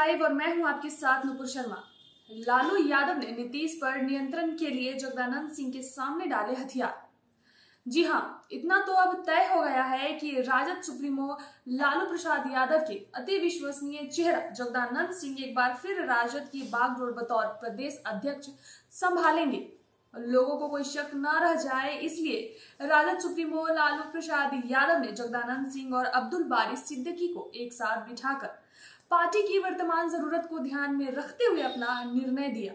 Live और मैं हूं आपके साथ नुपुर शर्मा। लालू यादव ने नीतीश पर नियंत्रण के लिए जगदानंद सिंह के सामने डाले हथियार। जी हां, इतना तो अब तय हो गया है कि राजद सुप्रीमो लालू प्रसाद यादव के अति विश्वसनीय चेहरा जगदानंद सिंह एक बार फिर राजद की बागडोर बतौर प्रदेश अध्यक्ष संभालेंगे। लोगों को कोई शक न रह जाए, इसलिए राजद सुप्रीमो लालू प्रसाद यादव ने जगदानंद सिंह और अब्दुल बारी सिद्दीकी को एक साथ बिठाकर पार्टी की वर्तमान जरूरत को ध्यान में रखते हुए अपना निर्णय दिया।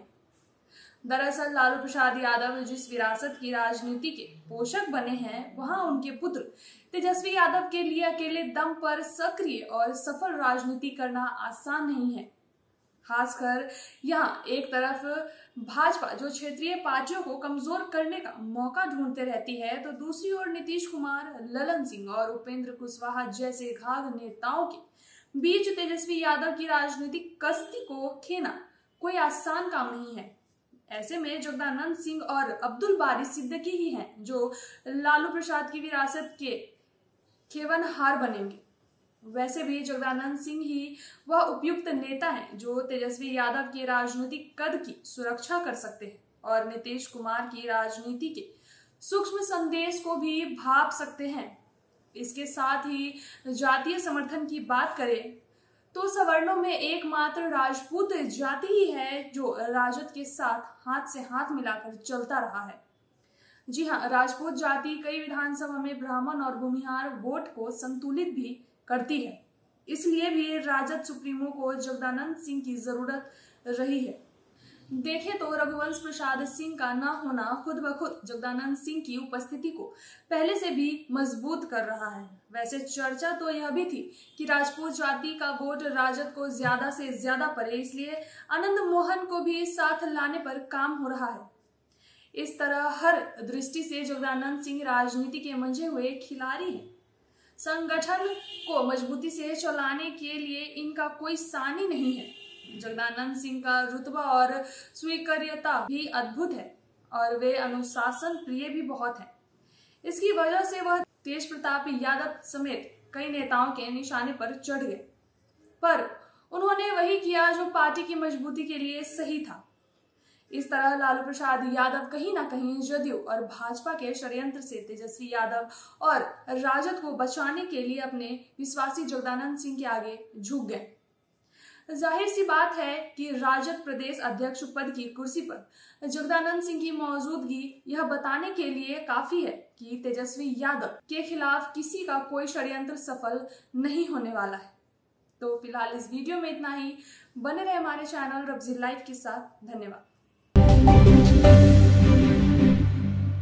दरअसल लालू प्रसाद यादव जिस विरासत की राजनीति के पोषक बने हैं, वहां उनके पुत्र तेजस्वी यादव के लिए अकेले दम पर सक्रिय और सफल राजनीति करना आसान नहीं है। खासकर यहाँ एक तरफ भाजपा जो क्षेत्रीय पार्टियों को कमजोर करने का मौका ढूंढते रहती है, तो दूसरी ओर नीतीश कुमार, ललन सिंह और उपेंद्र कुशवाहा जैसे घाघ नेताओं के बीच तेजस्वी यादव की राजनीतिक कश्ती को खेना कोई आसान काम नहीं है। ऐसे में जगदानंद सिंह और अब्दुल बारी सिद्दीकी ही हैं जो लालू प्रसाद की विरासत के खेवनहार बनेंगे। वैसे भी जगदानंद सिंह ही वह उपयुक्त नेता हैं जो तेजस्वी यादव के राजनीतिक कद की सुरक्षा कर सकते हैं और नीतीश कुमार की राजनीति के सूक्ष्म संदेश को भी भाप सकते हैं। इसके साथ ही जातीय समर्थन की बात करें तो सवर्णों में एकमात्र राजपूत जाति ही है जो राजद के साथ हाथ से हाथ मिलाकर चलता रहा है। जी हाँ, राजपूत जाति कई विधानसभा में ब्राह्मण और भूमिहार वोट को संतुलित भी करती है। इसलिए भी राजद सुप्रीमो को जगदानंद सिंह की जरूरत रही है। देखें तो रघुवंश प्रसाद सिंह का न होना खुद ब खुद जगदानंद सिंह की उपस्थिति को पहले से भी मजबूत कर रहा है। वैसे चर्चा तो यह भी थी कि राजपूत जाति का वोट राजद को ज्यादा से ज्यादा पड़े, इसलिए आनंद मोहन को भी साथ लाने पर काम हो रहा है। इस तरह हर दृष्टि से जगदानंद सिंह राजनीति के मंझे हुए खिलाड़ी हैं। संगठन को मजबूती से चलाने के लिए इनका कोई सानी नहीं है। जगदानंद सिंह का रुतबा और स्वीकार्यता भी अद्भुत है और वे अनुशासन प्रिय भी बहुत हैं। इसकी वजह से वह तेज प्रताप यादव समेत कई नेताओं के निशाने पर चढ़ गए, पर उन्होंने वही किया जो पार्टी की मजबूती के लिए सही था। इस तरह लालू प्रसाद यादव कहीं ना कहीं जदयू और भाजपा के षड्यंत्र से तेजस्वी यादव और राजद को बचाने के लिए अपने विश्वासी जगदानंद सिंह के आगे झुक गए। जाहिर सी बात है कि राजद प्रदेश अध्यक्ष पद की कुर्सी पर जगदानंद सिंह की मौजूदगी यह बताने के लिए काफी है कि तेजस्वी यादव के खिलाफ किसी का कोई षड्यंत्र सफल नहीं होने वाला है। तो फिलहाल इस वीडियो में इतना ही। बने रहे हमारे चैनल रब्जी लाइव के साथ। धन्यवाद।